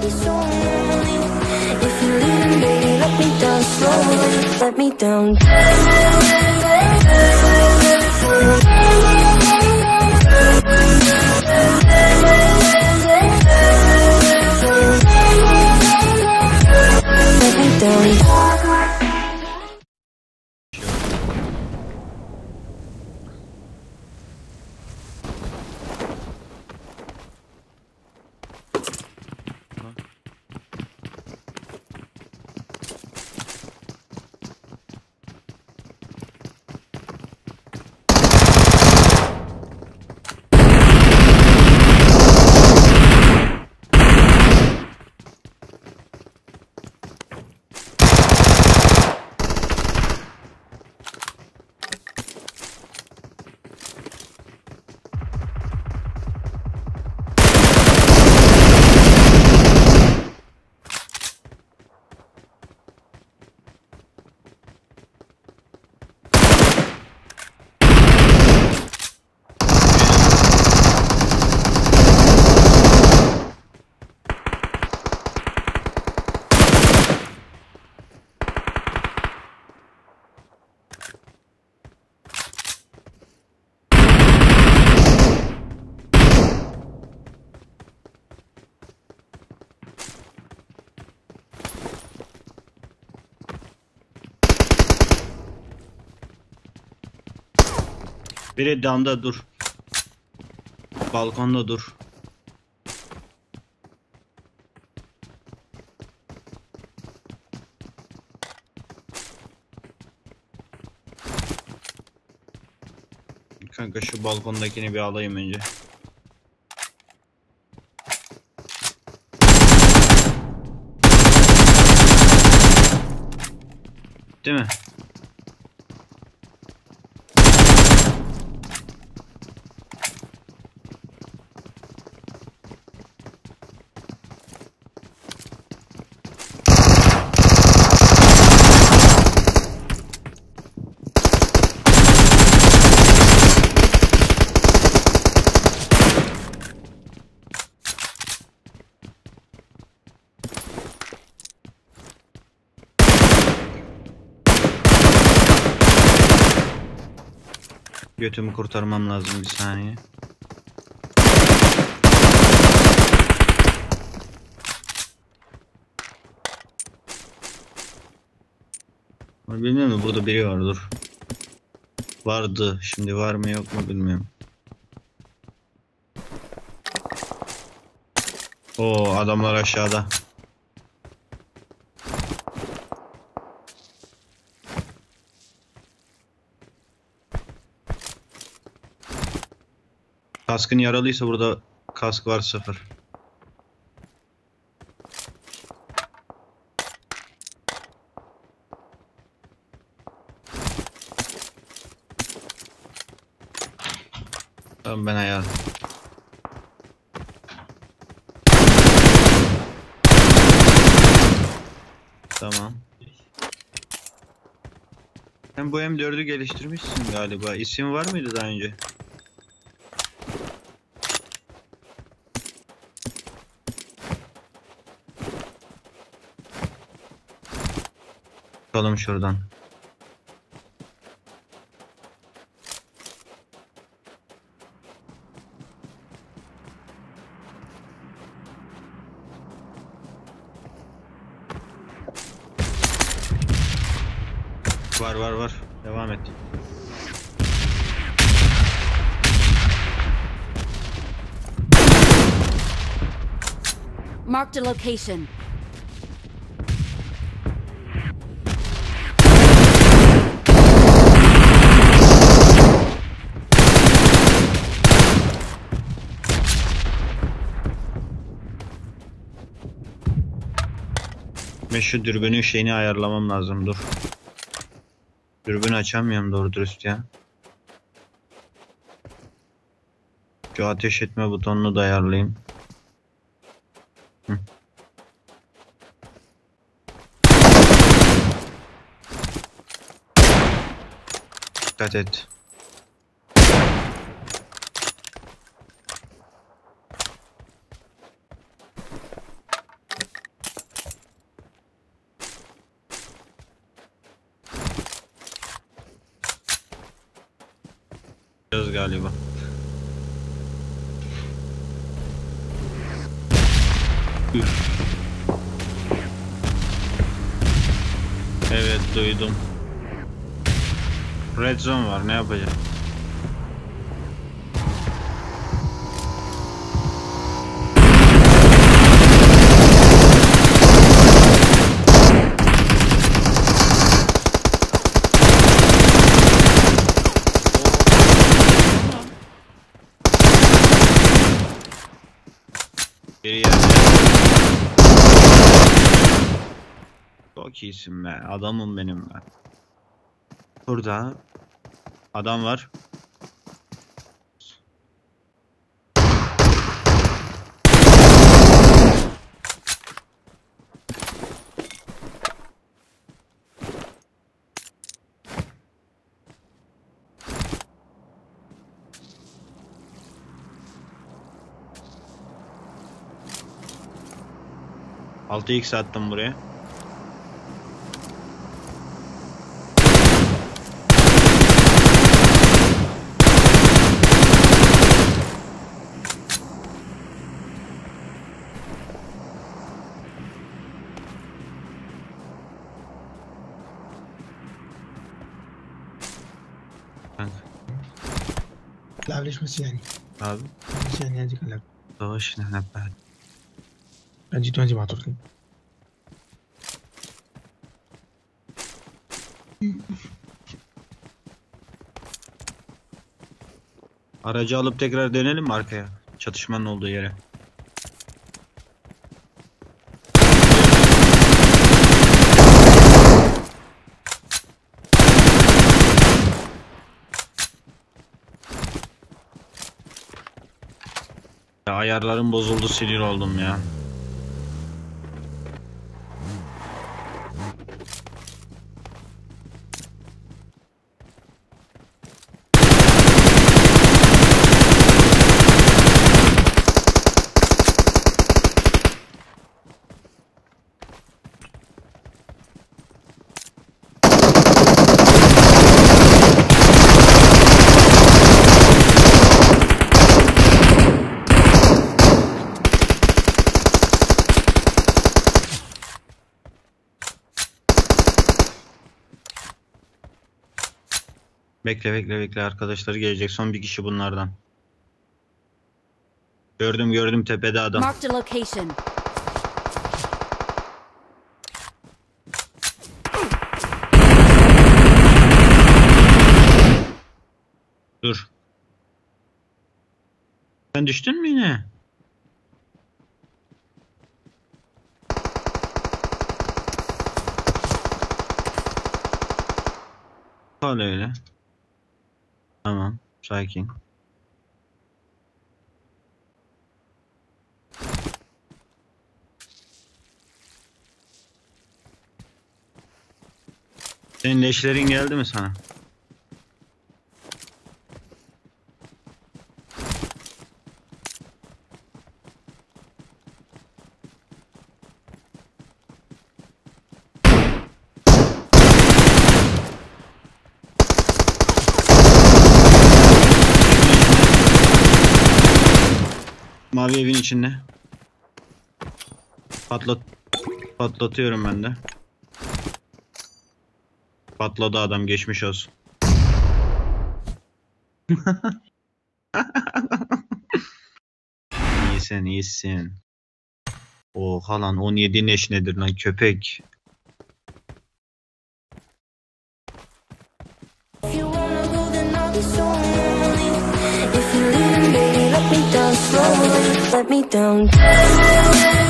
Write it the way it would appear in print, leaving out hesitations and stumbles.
be so lonely. If you're leaving, baby, let me down slowly. Let me down. Let me down. Biri damda dur. Balkonda dur. Kanka şu balkondakini bir alayım önce. Değil mi? Götümü kurtarmam lazım, bir saniye. Bilmiyorum, burada biri var, dur. Vardı, şimdi var mı yok mu bilmiyorum. Oo, adamlar aşağıda. Kaskın yaralıysa burada kask var, 0. Tamam, ben ayarladım. Tamam. Sen bu M4'ü geliştirmişsin galiba. İsim var mıydı daha önce? Bakalım şuradan. Var. Devam et. Marked a location. Ben şu dürbünün şeyini ayarlamam lazım, dur. Dürbünü açamıyorum doğru dürüst ya. Şu ateş etme butonunu da ayarlayayım. Hı. Dikkat et. Duyacağız galiba. Üf. Evet, duydum. Red zone var, ne yapacağım? Biri yerde. Çok iyisin be. Adamım benim be. Burada adam var. Altı x attım buraya. لا ليش مسياني؟ Abi. مسياني أجيك لك. Savaş ne yapar? أجيت وأجي مع تركي. Aracı alıp tekrar dönelim mi arkaya? Çatışmanın olduğu yere. Ya ayarlarım bozuldu, sinir oldum ya. Bekle arkadaşlar gelecek, son bir kişi bunlardan. Gördüm tepede adam. Marked a location. Dur. Sen düştün mü yine? Kal öyle. Tamam, sakin. Senin leşlerin geldi mi sana? Mavi evin içinde. Patlatıyorum ben de. Patladı adam, geçmiş olsun. İyisin. Oha lan, 17 neş nedir lan köpek. If you wanna go, then I'll be so lonely. If you're leaving, baby, let me down slowly. Let me down.